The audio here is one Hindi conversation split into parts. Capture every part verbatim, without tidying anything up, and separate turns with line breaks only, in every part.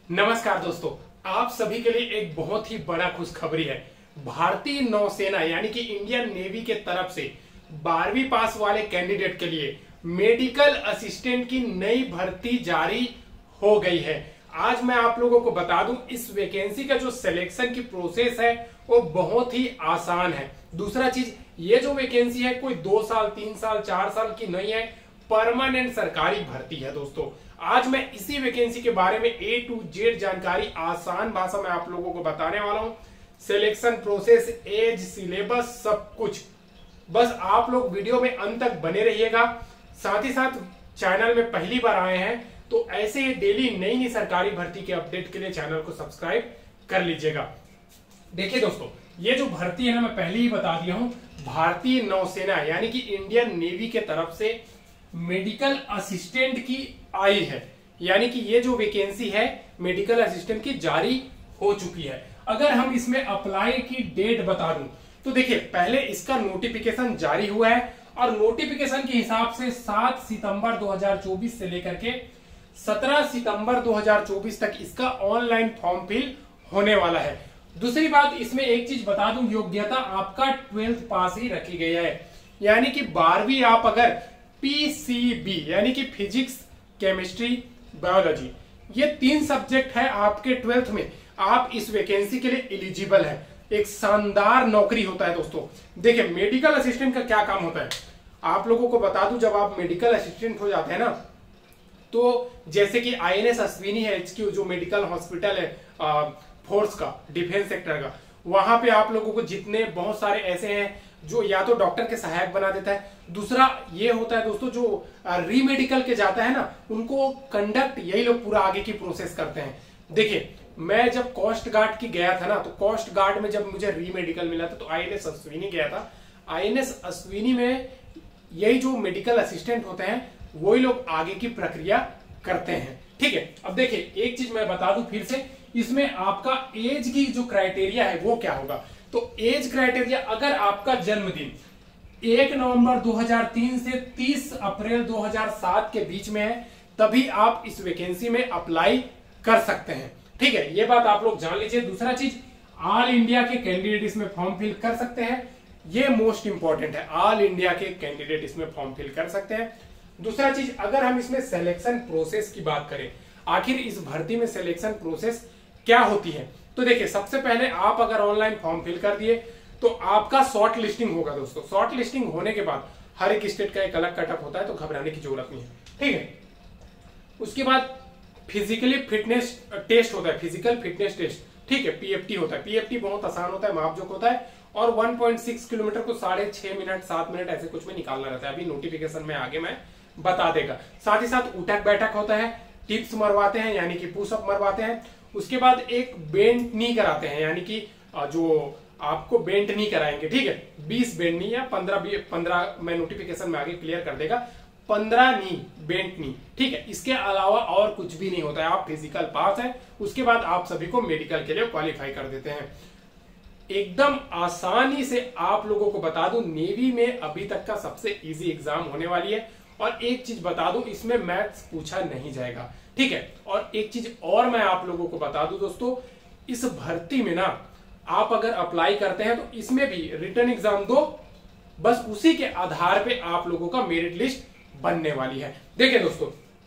नमस्कार दोस्तों, आप सभी के लिए एक बहुत ही बड़ा खुशखबरी है। भारतीय नौसेना यानी कि इंडियन नेवी के तरफ से बारहवीं पास वाले कैंडिडेट के लिए मेडिकल असिस्टेंट की नई भर्ती जारी हो गई है। आज मैं आप लोगों को बता दूं, इस वैकेंसी का जो सिलेक्शन की प्रोसेस है वो बहुत ही आसान है। दूसरा चीज, ये जो वैकेंसी है कोई दो साल तीन साल चार साल की नहीं है, परमानेंट सरकारी भर्ती है। दोस्तों आज मैं इसी वैकेंसी के बारे में ए टू जेड जानकारी आसान भाषा में आप लोगों को बताने वाला हूं। सिलेक्शन प्रोसेस, एज, सिलेबस, सब कुछ। बस आप लोग वीडियो में अंत तक बने रहिएगा। साथ ही साथ चैनल में पहली बार आए हैं तो ऐसे ही डेली नई नई सरकारी भर्ती के अपडेट के लिए चैनल को सब्सक्राइब कर लीजिएगा। देखिए दोस्तों, ये जो भर्ती है ना, मैं पहले ही बता दिया हूं, भारतीय नौसेना यानी कि इंडियन नेवी के तरफ से मेडिकल असिस्टेंट की आई है। यानी कि ये जो वैकेंसी है मेडिकल असिस्टेंट की जारी हो चुकी है। अगर हम इसमें अप्लाई की डेट बता दूं तो देखिए, पहले इसका नोटिफिकेशन जारी हुआ है और नोटिफिकेशन के हिसाब से सात सितंबर दो हज़ार चौबीस से लेकर के सत्रह सितंबर दो हज़ार चौबीस तक इसका ऑनलाइन फॉर्म फिल होने वाला है। दूसरी बात, इसमें एक चीज बता दूं, योग्यता आपका ट्वेल्थ पास ही रखी गई है। यानी कि बारहवीं आप अगर पीसीबी यानी कि फिजिक्स, केमिस्ट्री, बायोलॉजी, ये तीन सब्जेक्ट है आपके ट्वेल्थ में, आप इस वैकेंसी के लिए एलिजिबल है। एक शानदार नौकरी होता है दोस्तों। देखिए, मेडिकल असिस्टेंट का क्या काम होता है आप लोगों को बता दूं। जब आप मेडिकल असिस्टेंट हो जाते हैं ना, तो जैसे कि आईएनएस अश्विनी है, एचक्यू जो मेडिकल हॉस्पिटल है फोर्स का, डिफेंस सेक्टर का, वहां पे आप लोगों को जितने बहुत सारे ऐसे हैं जो या तो डॉक्टर के सहायक बना देता है। दूसरा ये होता है दोस्तों, जो री मेडिकल के जाता है ना, उनको कंडक्ट यही लोग पूरा आगे की प्रोसेस करते हैं। देखिए, मैं जब कोस्ट गार्ड की गया था ना, तो कोस्ट गार्ड में जब मुझे री मेडिकल मिला था तो आईएनएस अश्विनी गया था। आईएनएस अश्विनी में यही जो मेडिकल असिस्टेंट होते हैं वही लोग आगे की प्रक्रिया करते हैं। ठीक है, अब देखिए एक चीज मैं बता दूं फिर से, इसमें आपका एज की जो क्राइटेरिया है वो क्या होगा। तो एज क्राइटेरिया, अगर आपका जन्मदिन एक नवंबर दो हज़ार तीन से तीस अप्रैल दो हज़ार सात के बीच में है, तभी आप इस वैकेंसी में अप्लाई कर सकते हैं। ठीक है, ये बात आप लोग जान लीजिए। दूसरा चीज, ऑल इंडिया के कैंडिडेट इसमें फॉर्म फिल कर सकते हैं, ये मोस्ट इंपॉर्टेंट है। ऑल इंडिया के कैंडिडेट इसमें फॉर्म फिल कर सकते हैं। दूसरा चीज, अगर हम इसमें सिलेक्शन प्रोसेस की बात करें, आखिर इस भर्ती में सिलेक्शन प्रोसेस क्या होती है, तो देखिए सबसे पहले आप अगर ऑनलाइन फॉर्म फिल कर दिए तो आपका शॉर्ट लिस्टिंग होगा दोस्तों। शॉर्ट लिस्टिंग होने के बाद हर एक स्टेट का एक अलग कटअप होता है, तो घबराने की जरूरत नहीं है। ठीक है, उसके बाद फिजिकली फिटनेस टेस्ट होता है, फिजिकल फिटनेस टेस्ट। ठीक है, पीएफटी होता है। पीएफटी बहुत आसान होता है, मापजोक होता है, और वन पॉइंट सिक्स किलोमीटर को साढ़े छह मिनट सात मिनट ऐसे कुछ में निकालना रहता है। अभी नोटिफिकेशन में आगे मैं बता देगा। साथ ही साथ उठक बैठक होता है, टिप्स मरवाते हैं यानी कि पुशअप मरवाते हैं। उसके बाद एक बेंट नी कराते हैं, यानी कि जो आपको बेंट नी कराएंगे। ठीक है, बीस बेंट नी या पंद्रह पंद्रह मैं नोटिफिकेशन में आगे क्लियर कर देगा, पंद्रह नी बेंट नी। ठीक है, इसके अलावा और कुछ भी नहीं होता है। आप फिजिकल पास है, उसके बाद आप सभी को मेडिकल के लिए क्वालिफाई कर देते हैं। एकदम आसानी से आप लोगों को बता दूं, नेवी में अभी तक का सबसे इजी एग्जाम होने वाली है। और एक चीज बता दूं, इसमें मैथ्स पूछा नहीं जाएगा। ठीक है, और एक चीज और मैं आप लोगों को बता दूं दोस्तों, इस भर्ती में ना आप अगर अप्लाई करते हैं तो इसमें भी रिटर्न एग्जाम दो, बस उसी के आधार पे आप लोगों का मेरिट लिस्ट बनने वाली है। देखिए दोस्तों,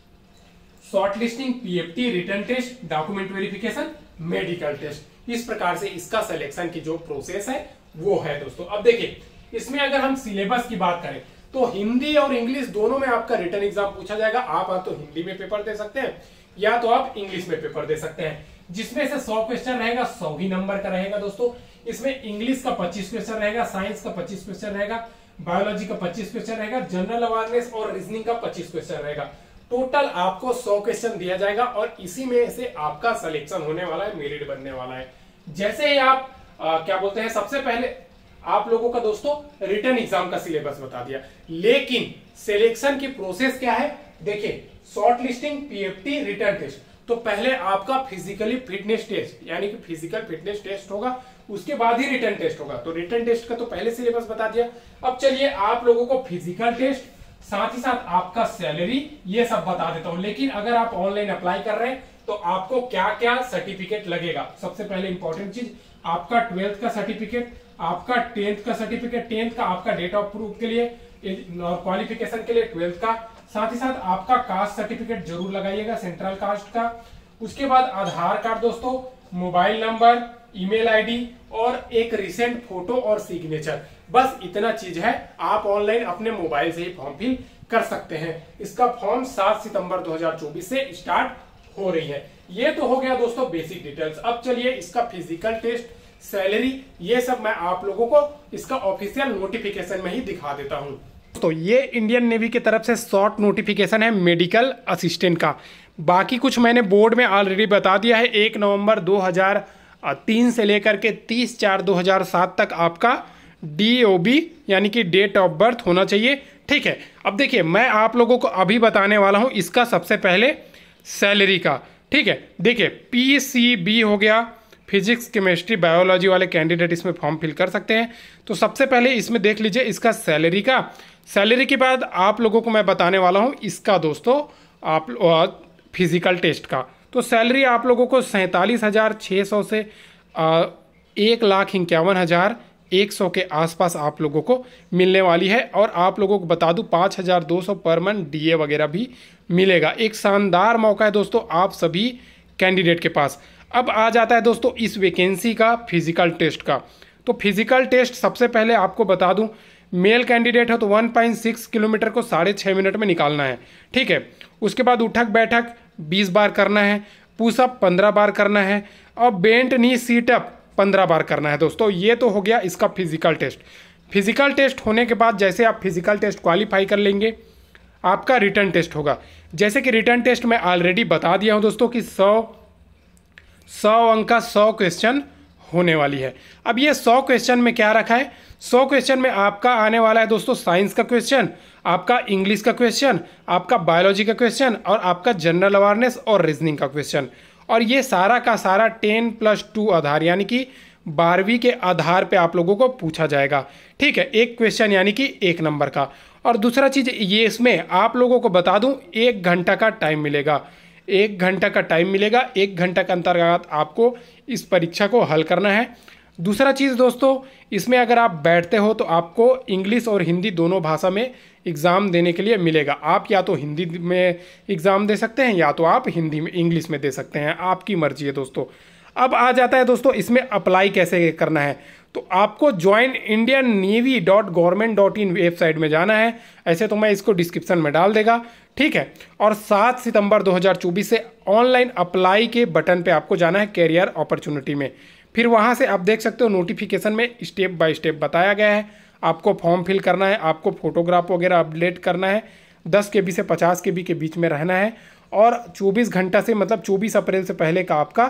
shortlisting, PFT, written test, document verification, medical test, इस प्रकार से इसका सिलेक्शन की जो प्रोसेस है वो है दोस्तों। अब देखिए, इसमें अगर हम सिलेबस की बात करें तो हिंदी और इंग्लिश दोनों में आपका रिटर्न एग्जाम पूछा जाएगा। आप आप तो हिंदी में पेपर दे सकते हैं या तो आप इंग्लिश में पेपर दे सकते हैं, जिसमें से सौ क्वेश्चन रहेगा, सौ ही नंबर का रहेगा दोस्तों। इसमें इंग्लिश का पच्चीस क्वेश्चन रहेगा, साइंस का पच्चीस क्वेश्चन रहेगा, बायोलॉजी का पच्चीस क्वेश्चन रहेगा, जनरल अवेयरनेस और रीजनिंग का पच्चीस क्वेश्चन रहेगा। टोटल आपको सौ क्वेश्चन दिया जाएगा और इसी में से आपका सिलेक्शन होने वाला है, मेरिट बनने वाला है। जैसे ही आप आ, क्या बोलते हैं, सबसे पहले आप लोगों का दोस्तों रिटर्न एग्जाम का सिलेबस बता दिया, लेकिन सिलेक्शन की प्रोसेस क्या है। देखिए, shortlisting, PFT, written test. तो पहले आपका फिजिकली फिटनेस टेस्ट यानी कि फिजिकल फिटनेस टेस्ट होगा, उसके बाद ही रिटर्न टेस्ट होगा। तो रिटर्न टेस्ट का तो पहले सिलेबस बता दिया। अब चलिए आप लोगों को फिजिकल टेस्ट, साथ ही साथ आपका सैलरी, ये सब बता देता हूं। लेकिन अगर आप ऑनलाइन अप्लाई कर रहे हैं तो आपको क्या क्या सर्टिफिकेट लगेगा। सबसे पहले इंपॉर्टेंट चीज, आपका ट्वेल्थ का सर्टिफिकेट, आपका टेंथ का सर्टिफिकेट, टेंथ का आपका डेट ऑफ प्रूफ के लिए और क्वालिफिकेशन के लिए ट्वेल्थ का, साथ ही साथ आपका कास्ट सर्टिफिकेट जरूर लगाइएगा, सेंट्रल कास्ट का। उसके बाद आधार कार्ड दोस्तों, मोबाइल नंबर, ईमेल आईडी और एक रिसेंट फोटो और सिग्नेचर, बस इतना चीज है। आप ऑनलाइन अपने मोबाइल से ही फॉर्म फिल कर सकते हैं। इसका फॉर्म सात सितंबर दो हज़ार चौबीस से स्टार्ट हो रही है। ये तो हो गया दोस्तों बेसिक डिटेल्स। अब चलिए इसका फिजिकल टेस्ट, सैलरी, ये सब मैं आप लोगों को इसका ऑफिशियल नोटिफिकेशन में ही दिखा देता हूं। तो ये इंडियन नेवी की तरफ से शॉर्ट नोटिफिकेशन है मेडिकल असिस्टेंट का। बाकी कुछ मैंने बोर्ड में ऑलरेडी बता दिया है। एक नवंबर दो हज़ार तीन से लेकर के तीस चार दो हज़ार सात तक आपका डी ओ बी यानी कि डेट ऑफ बर्थ होना चाहिए। ठीक है, अब देखिए मैं आप लोगों को अभी बताने वाला हूं इसका सबसे पहले सैलरी का। ठीक है, देखिए पी सी बी हो गया, फिजिक्स केमिस्ट्री बायोलॉजी वाले कैंडिडेट इसमें फॉर्म फिल कर सकते हैं। तो सबसे पहले इसमें देख लीजिए इसका सैलरी का। सैलरी के बाद आप लोगों को मैं बताने वाला हूं इसका दोस्तों आप फिजिकल टेस्ट का। तो सैलरी आप लोगों को सैंतालीस हज़ार छः सौ से आ, एक लाख इक्यावन हज़ार एक सौ के आसपास आप लोगों को मिलने वाली है। और आप लोगों को बता दूं पाँच हज़ार दो सौ पर मंथ डी ए वगैरह भी मिलेगा। एक शानदार मौका है दोस्तों आप सभी कैंडिडेट के पास। अब आ जाता है दोस्तों इस वैकेंसी का फिजिकल टेस्ट का। तो फिजिकल टेस्ट सबसे पहले आपको बता दूं, मेल कैंडिडेट है तो वन पॉइंट सिक्स किलोमीटर को साढ़े छः मिनट में निकालना है। ठीक है, उसके बाद उठक बैठक बीस बार करना है, पुशअप पंद्रह बार करना है और बेंट नी सीटअप पंद्रह बार करना है दोस्तों। ये तो हो गया इसका फिजिकल टेस्ट। फिजिकल टेस्ट होने के बाद जैसे आप फिजिकल टेस्ट क्वालिफाई कर लेंगे, आपका रिटर्न टेस्ट होगा। जैसे कि रिटर्न टेस्ट मैं ऑलरेडी बता दिया हूं दोस्तों कि सौ सौ अंक का सौ क्वेश्चन होने वाली है। अब ये सौ क्वेश्चन में क्या रखा है, सौ क्वेश्चन में आपका आने वाला है दोस्तों साइंस का क्वेश्चन, आपका इंग्लिश का क्वेश्चन, आपका बायोलॉजी का क्वेश्चन और आपका जनरल अवेयरनेस और रीजनिंग का क्वेश्चन। और ये सारा का सारा टेन प्लस टू आधार यानी कि बारहवीं के आधार पे आप लोगों को पूछा जाएगा। ठीक है, एक क्वेश्चन यानी कि एक नंबर का। और दूसरा चीज़ ये इसमें आप लोगों को बता दूं एक घंटा का टाइम मिलेगा, एक घंटा का टाइम मिलेगा। एक घंटा के अंतर्गत आपको इस परीक्षा को हल करना है। दूसरा चीज़ दोस्तों, इसमें अगर आप बैठते हो तो आपको इंग्लिश और हिंदी दोनों भाषा में एग्ज़ाम देने के लिए मिलेगा। आप या तो हिंदी में एग्ज़ाम दे सकते हैं या तो आप हिंदी में इंग्लिश में दे सकते हैं, आपकी मर्जी है दोस्तों। अब आ जाता है दोस्तों इसमें अप्लाई कैसे करना है। तो आपको join Indian navy dot government dot in website में जाना है। ऐसे तो मैं इसको डिस्क्रिप्शन में डाल देगा। ठीक है, और सात सितंबर दो हज़ार चौबीस से ऑनलाइन अप्लाई के बटन पे आपको जाना है कैरियर अपॉर्चुनिटी में। फिर वहाँ से आप देख सकते हो नोटिफिकेशन में स्टेप बाय स्टेप बताया गया है। आपको फॉर्म फिल करना है, आपको फोटोग्राफ वगैरह अपडेट करना है, दस के बी से पचास के बी के बीच में रहना है और चौबीस घंटा से मतलब चौबीस अप्रैल से पहले का आपका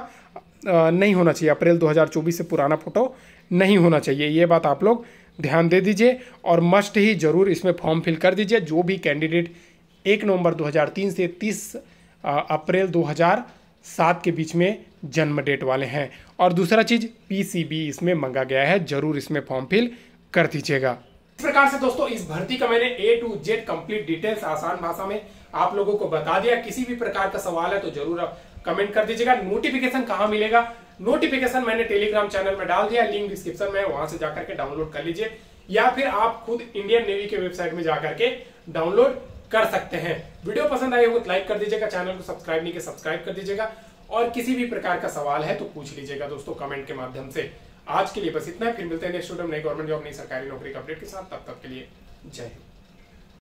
नहीं होना चाहिए। अप्रैल दो हज़ार चौबीस से पुराना फोटो नहीं होना चाहिए। ये बात आप लोग ध्यान दे दीजिए और मस्ट ही ज़रूर इसमें फॉर्म फिल कर दीजिए। जो भी कैंडिडेट एक नवंबर दो हज़ार तीन से तीस अप्रैल दो हज़ार सात के बीच में जन्म डेट वाले हैं। और दूसरा चीज़ पी सी बी इसमें मंगा गया है, ज़रूर इसमें फॉर्म फिल कर दीजिएगा। इस प्रकार से दोस्तों इस भर्ती का मैंने A to Z complete details आसान भाषा में आप लोगों को बता दिया। किसी भी प्रकार का सवाल है तो जरूर आप कमेंट कर दीजिएगा। नोटिफिकेशन कहाँ मिलेगा, नोटिफिकेशन मैंने टेलीग्राम चैनल में डाल दिया, लिंक डिस्क्रिप्शन में, वहां से जाकर के डाउनलोड कर लीजिए या फिर आप खुद इंडियन नेवी के वेबसाइट में जाकर के डाउनलोड कर सकते हैं। वीडियो पसंद आई हो तो लाइक कर दीजिएगा, चैनल को सब्सक्राइब नहीं किया सब्सक्राइब कर दीजिएगा और किसी भी प्रकार का सवाल है तो पूछ लीजिएगा दोस्तों कमेंट के माध्यम से। आज के लिए बस इतना है, फिर मिलते हैं नेक्स्ट वीडियो में नई गवर्नमेंट जॉब नई सरकारी नौकरी का अपडेट के साथ। तब तक के लिए जय हिंद।